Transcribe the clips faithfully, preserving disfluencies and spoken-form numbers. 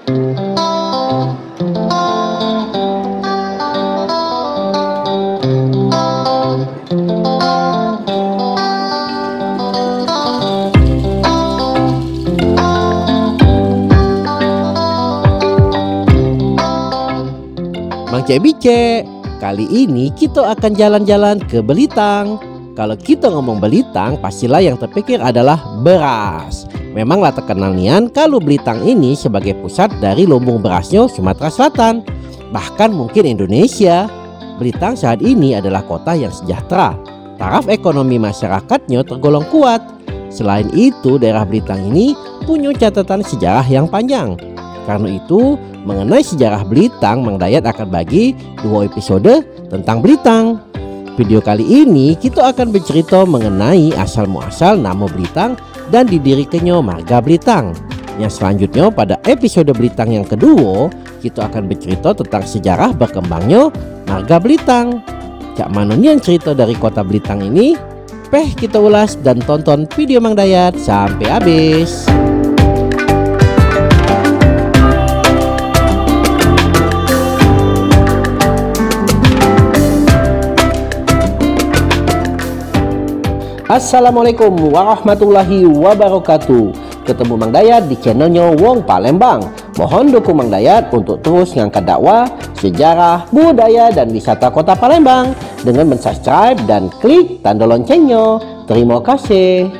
Mang Cebice, kali ini kita akan jalan-jalan ke Belitang. Kalau kita ngomong Belitang, pastilah yang terpikir adalah beras. Memanglah terkenal nian kalau Belitang ini sebagai pusat dari lumbung berasnya Sumatera Selatan, bahkan mungkin Indonesia. Belitang saat ini adalah kota yang sejahtera. Taraf ekonomi masyarakatnya tergolong kuat. Selain itu, daerah Belitang ini punya catatan sejarah yang panjang. Karena itu, mengenai sejarah Belitang, Mang Dayat akan bagi dua episode tentang Belitang. Video kali ini kita akan bercerita mengenai asal muasal nama Belitang dan didirikannya Marga Belitang. Yang selanjutnya pada episode Belitang yang kedua, kita akan bercerita tentang sejarah berkembangnya Marga Belitang. Cak mana yang cerita dari kota Belitang ini? Peh kita ulas dan tonton video Mang Dayat sampai habis. Assalamualaikum warahmatullahi wabarakatuh. Ketemu Mang Dayat di channelnya Wong Palembang. Mohon dukung Mang Dayat untuk terus ngangkat dakwah, sejarah, budaya, dan wisata kota Palembang dengan mensubscribe dan klik tanda loncengnya. Terima kasih.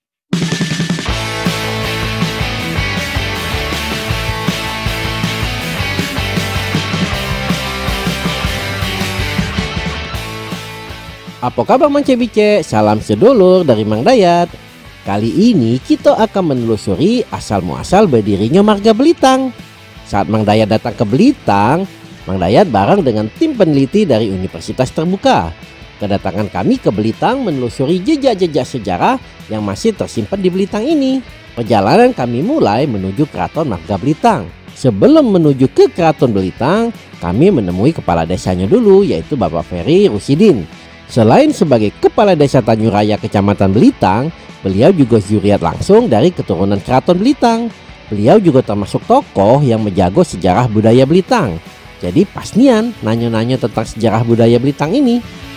Apa kabar Mang Cebice? Salam sedulur dari Mang Dayat. Kali ini kita akan menelusuri asal muasal berdirinya Marga Belitang. Saat Mang Dayat datang ke Belitang, Mang Dayat bareng dengan tim peneliti dari Universitas Terbuka. Kedatangan kami ke Belitang menelusuri jejak-jejak sejarah yang masih tersimpan di Belitang ini. Perjalanan kami mulai menuju Keraton Marga Belitang. Sebelum menuju ke Keraton Belitang, kami menemui kepala desanya dulu, yaitu Bapak Ferry Rusidin. Selain sebagai Kepala Desa Tanjuraya Kecamatan Belitang, beliau juga zuriat langsung dari keturunan Keraton Belitang. Beliau juga termasuk tokoh yang menjaga sejarah budaya Belitang. Jadi pas nian nanya-nanya tentang sejarah budaya Belitang ini.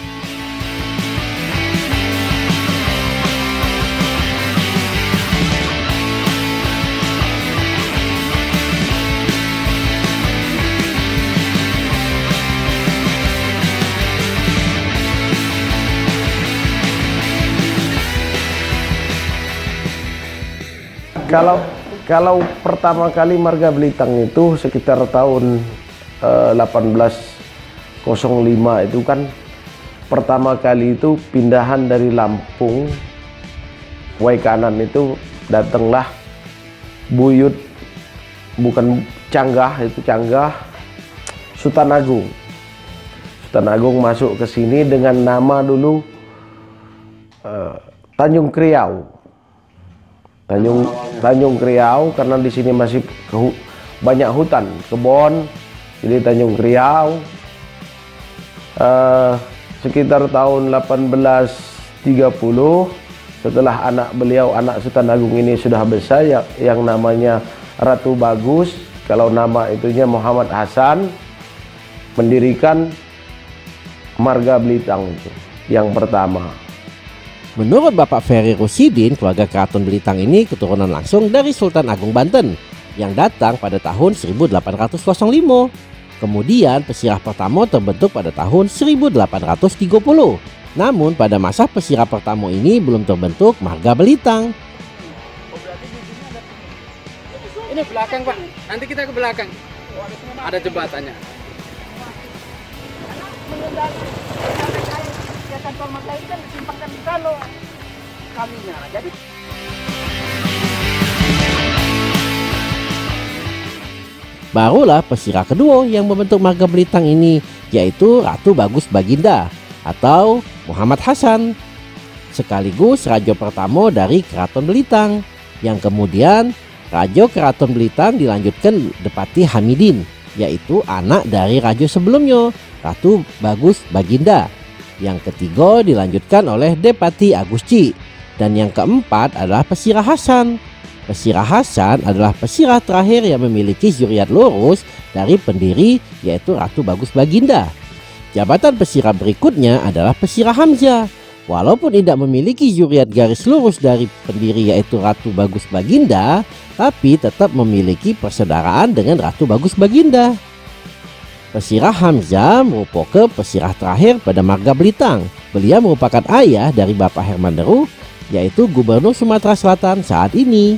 Kalau kalau pertama kali Marga Belitang itu sekitar tahun eh, delapan belas nol lima itu kan pertama kali itu pindahan dari Lampung, Wai Kanan itu datanglah buyut, bukan Canggah, itu Canggah, Sultan Agung. Sultan Agung masuk ke sini dengan nama dulu eh, Tanjung Kriau. Tanjung Tanjung Kriau karena di sini masih ke, banyak hutan, kebun, jadi Tanjung Kriau. Uh, sekitar tahun delapan belas tiga puluh, setelah anak beliau, anak Sultan Agung ini sudah besar, yang, yang namanya Ratu Bagus, kalau nama itunya Muhammad Hasan, mendirikan Marga Belitang itu yang pertama. Menurut Bapak Ferry Rusidin, keluarga Keraton Belitang ini keturunan langsung dari Sultan Agung Banten yang datang pada tahun seribu delapan ratus lima. Kemudian pesirah pertama terbentuk pada tahun seribu delapan ratus tiga puluh. Namun pada masa pesirah pertama ini belum terbentuk Marga Belitang. Ini belakang Pak, nanti kita ke belakang. Ada jembatannya. Barulah pesirah kedua yang membentuk Marga Belitang ini, yaitu Ratu Bagus Baginda atau Muhammad Hasan, sekaligus raja pertama dari Keraton Belitang, yang kemudian Raja Keraton Belitang dilanjutkan Depati Hamidin, yaitu anak dari raja sebelumnya, Ratu Bagus Baginda. Yang ketiga dilanjutkan oleh Depati Agusci, dan yang keempat adalah Pesirah Hasan. Pesirah Hasan adalah pesirah terakhir yang memiliki zuriat lurus dari pendiri, yaitu Ratu Bagus Baginda. Jabatan pesirah berikutnya adalah Pesirah Hamzah. Walaupun tidak memiliki zuriat garis lurus dari pendiri, yaitu Ratu Bagus Baginda, tapi tetap memiliki persaudaraan dengan Ratu Bagus Baginda. Pesirah Hamzah merupakan pesirah terakhir pada marga Belitang. Beliau merupakan ayah dari Bapak Herman Deru, yaitu Gubernur Sumatera Selatan saat ini.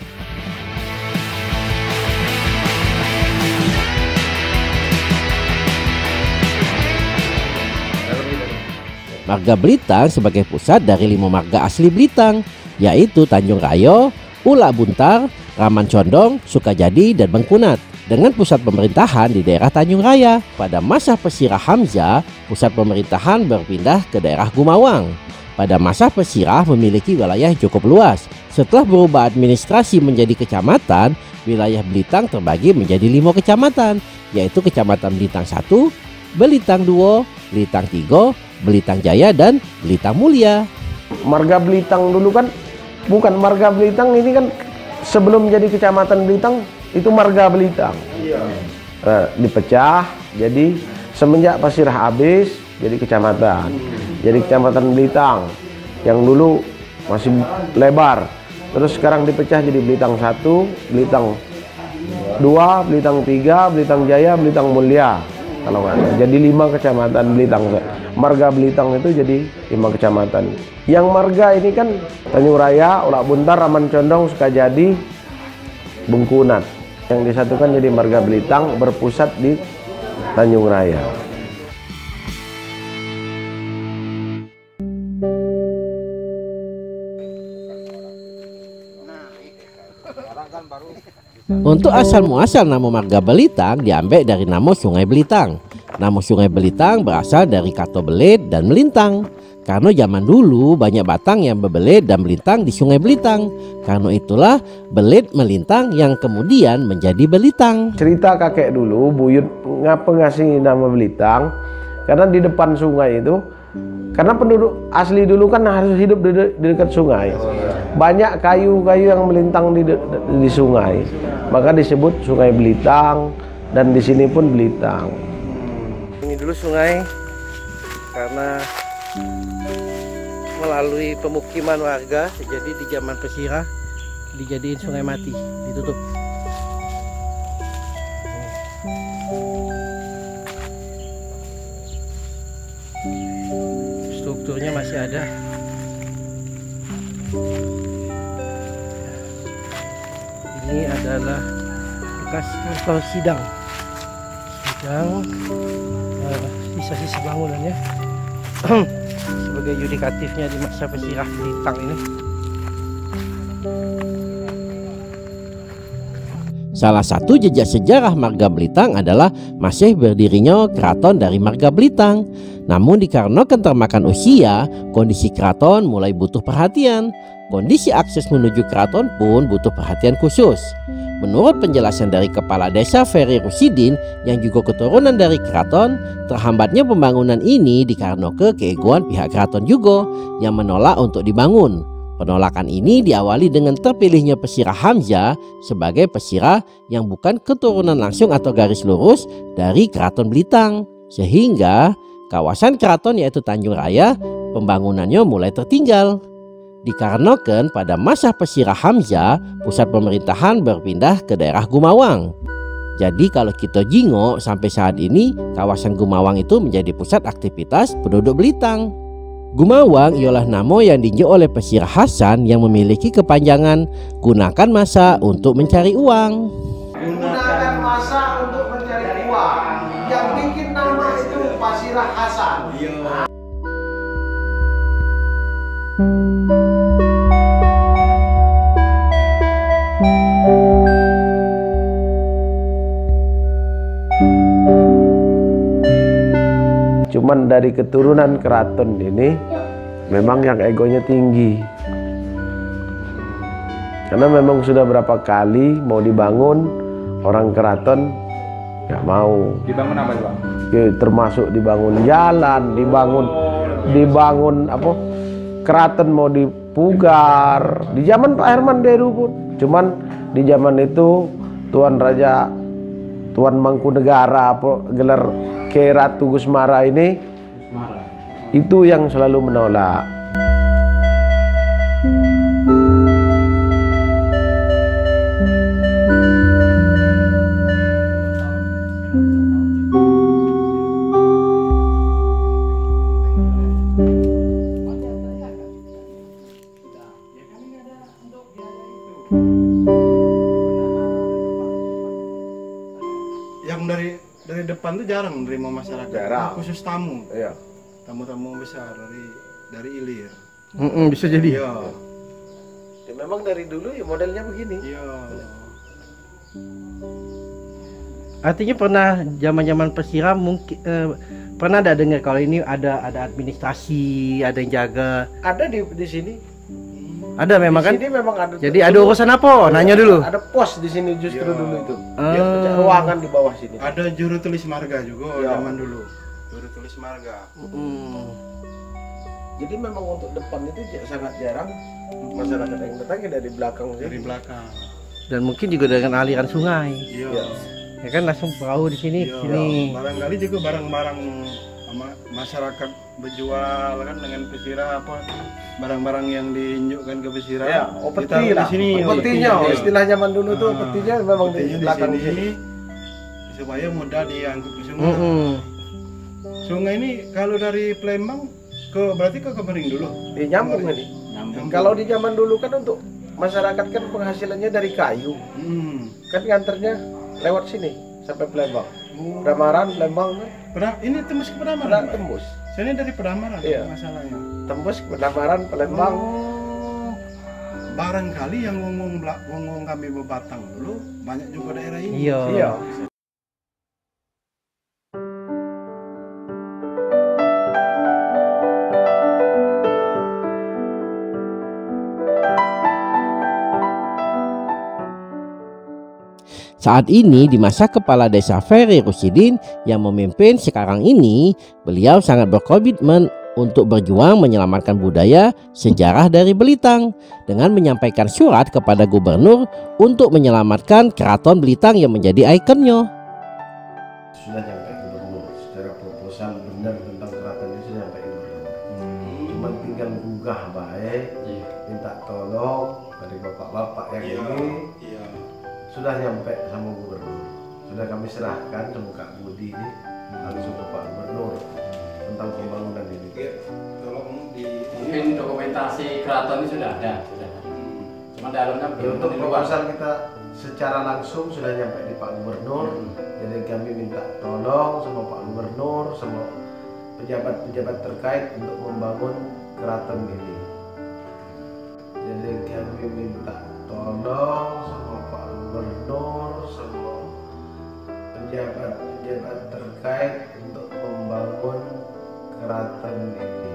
Marga Belitang sebagai pusat dari lima marga asli Belitang, yaitu Tanjung Rayo, Ulak Buntar, Raman Condong, Sukajadi, dan Bengkunat, dengan pusat pemerintahan di daerah Tanjung Raya. Pada masa Pesirah Hamzah, pusat pemerintahan berpindah ke daerah Gumawang. Pada masa Pesirah memiliki wilayah yang cukup luas. Setelah berubah administrasi menjadi kecamatan, wilayah Belitang terbagi menjadi lima kecamatan, yaitu Kecamatan Belitang satu, Belitang dua, Belitang tiga, Belitang Jaya, dan Belitang Mulia. Marga Belitang dulu kan bukan marga Belitang, ini kan sebelum jadi Kecamatan Belitang itu marga Belitang. Iya. Nah, dipecah jadi semenjak Pesirah habis jadi kecamatan. Jadi Kecamatan Belitang yang dulu masih lebar. Terus sekarang dipecah jadi Belitang satu, Belitang dua, Belitang tiga, Belitang Jaya, Belitang Mulia. Kalau nggak ada, jadi lima kecamatan Belitang. Marga Belitang itu jadi lima kecamatan. Yang marga ini kan Tanjung Raya, Ulak Buntar, Raman Condong, Sukajadi, Bengkunat. Yang disatukan jadi marga Belitang berpusat di Tanjung Raya. Untuk asal muasal nama marga Belitang diambil dari nama Sungai Belitang. Nama Sungai Belitang berasal dari kata belit dan melintang. Karena zaman dulu banyak batang yang berbelit dan melintang di Sungai Belitang. Karena itulah belit melintang yang kemudian menjadi Belitang. Cerita kakek dulu, buyut ngapa ngasih nama Belitang? Karena di depan sungai itu, karena penduduk asli dulu kan harus hidup di, de di dekat sungai. Banyak kayu-kayu yang melintang di, de di sungai. Maka disebut Sungai Belitang, dan di sini pun Belitang. Ini dulu sungai karena melalui pemukiman warga, jadi di zaman Pesirah dijadiin sungai mati, ditutup. Strukturnya masih ada. Ini adalah bekas kantor sidang, sidang sisa-sisa uh, bangunannya sebagai yudikatifnya di masa Pesirah Belitang ini. Salah satu jejak sejarah marga Belitang adalah masih berdirinya keraton dari marga Belitang. Namun dikarenakan termakan usia, kondisi keraton mulai butuh perhatian. Kondisi akses menuju keraton pun butuh perhatian khusus. Menurut penjelasan dari Kepala Desa Ferry Rusidin yang juga keturunan dari keraton, terhambatnya pembangunan ini dikarenakan keegoan pihak keraton juga yang menolak untuk dibangun. Penolakan ini diawali dengan terpilihnya Pesirah Hamzah sebagai pesirah yang bukan keturunan langsung atau garis lurus dari Keraton Belitang. Sehingga kawasan keraton yaitu Tanjung Raya pembangunannya mulai tertinggal. Dikarenakan pada masa Pesirah Hamzah pusat pemerintahan berpindah ke daerah Gumawang. Jadi kalau kita jingok sampai saat ini kawasan Gumawang itu menjadi pusat aktivitas penduduk Belitang. Gumawang ialah nama yang diinjak oleh Pesirah Hasan yang memiliki kepanjangan gunakan masa untuk mencari uang. Gunakan masa untuk mencari uang. Yang bikin nama itu Pesirah Hasan. Cuman dari keturunan keraton ini memang yang egonya tinggi, karena memang sudah berapa kali mau dibangun orang keraton nggak mau. Dibangun apa Bang? Ya, termasuk dibangun jalan, dibangun dibangun apa? Keraton mau di Pugar, di zaman Pak Herman Deru pun. Cuman di zaman itu Tuan Raja, Tuan Mangkunegara, gelar Ki Ratu Gusmara ini, itu yang selalu menolak. Yang dari dari depan tuh jarang menerima masyarakat, Jarang. khusus tamu, Iya. tamu-tamu besar dari dari Ilir. Mm-mm, bisa jadi. Iya, Ya, memang dari dulu ya modelnya begini. iya. Artinya pernah zaman-zaman persiram mungkin eh, pernah ada dengar kalau ini ada ada administrasi, ada yang jaga. Ada di di sini. Ada memang Di kan? sini memang ada. Jadi ada urusan apa? Nanya dulu. Ada pos di sini justru Iya. dulu itu. Ah. Dia punya ruangan di bawah sini. Ada juru tulis marga juga Iya. zaman dulu. Juru tulis marga. Hmm. Jadi memang untuk depan itu j- sangat jarang masyarakat yang datang ya dari belakang Dari sini. belakang. Dan mungkin juga dengan aliran sungai. Iya. Iya. Ya kan langsung perahu di sini, Iya. sini. Barangkali juga barang-barang ma- masyarakat berjual kan dengan pesira apa barang-barang yang diinjukkan ke pesira. Ya, opeti ditaruh lah. di sini. Opetinya, oh, Iya. istilah zaman dulu tuh Ah, opetinya memang di opetinya belakang di sini. sini supaya mudah diangkut ke sungai. Mm-mm. Sungai ini kalau dari Palembang ke berarti ke Kemering dulu. Di nyambung ini. Nyambung. Kalau di zaman dulu kan untuk masyarakat kan penghasilannya dari kayu. Hmm. Kan nganternya lewat sini sampai Palembang. Oh. Pedamaran, Palembang kan. Peda- ini tembus ke Pedang Pedamaran. Pak? tembus. Saya ini dari Pedamaran Iya. masalahnya. Tembus ke Pedamaran, Palembang. Oh. Barangkali yang ngomong ngomong kami Bebatang dulu banyak juga daerah ini. Iya. Iya. Saat ini di masa Kepala Desa Ferry Rusidin yang memimpin sekarang ini, beliau sangat berkomitmen untuk berjuang menyelamatkan budaya sejarah dari Belitang dengan menyampaikan surat kepada gubernur untuk menyelamatkan Keraton Belitang yang menjadi ikonnya. Sudah nyampe gubernur secara proposal benar tentang keraton itu sudah nyampe gubernur. Cuma tinggal gugah baik, minta tolong dari bapak-bapak yang Iya. ini Iya. sudah nyampe sama gubernur. Sudah kami serahkan sama Kak Budi ini langsung ke Pak Gubernur tentang pembangunan ini. Oke, tolong di Mungkin dokumentasi keraton ini sudah ada, sudah. Cuma dalamnya Ya, belum untuk di luar. proposal kita secara langsung sudah nyampe di Pak Gubernur. Jadi kami minta tolong sama Pak Gubernur, sama pejabat-pejabat terkait untuk membangun keraton ini. Jadi kami minta tolong sama Pak Gubernur, sama pejabat-pejabat terkait untuk membangun keraton ini.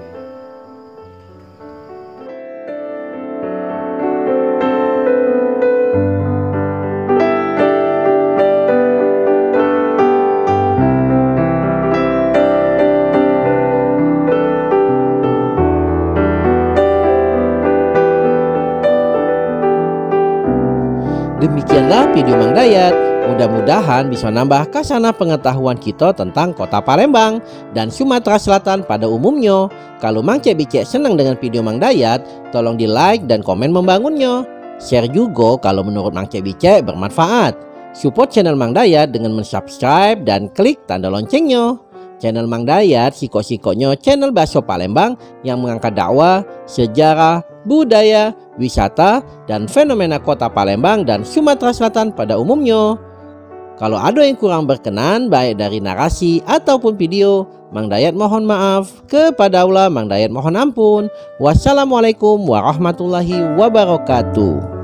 Demikianlah video Mang Dayat. Mudah-mudahan bisa nambah kasana pengetahuan kita tentang kota Palembang dan Sumatera Selatan pada umumnya. Kalau Mang Cek Bicek senang dengan video Mang Dayat, tolong di like dan komen membangunnya. Share juga kalau menurut Mang Cek Bicek bermanfaat. Support channel Mang Dayat dengan mensubscribe dan klik tanda loncengnya. Channel Mang Dayat siko-sikonya channel Bakso Palembang yang mengangkat dakwah, sejarah, budaya, wisata, dan fenomena kota Palembang dan Sumatera Selatan pada umumnya. Kalau ada yang kurang berkenan baik dari narasi ataupun video, Mang Dayat mohon maaf. Kepada Allah Mang Dayat mohon ampun. Wassalamualaikum warahmatullahi wabarakatuh.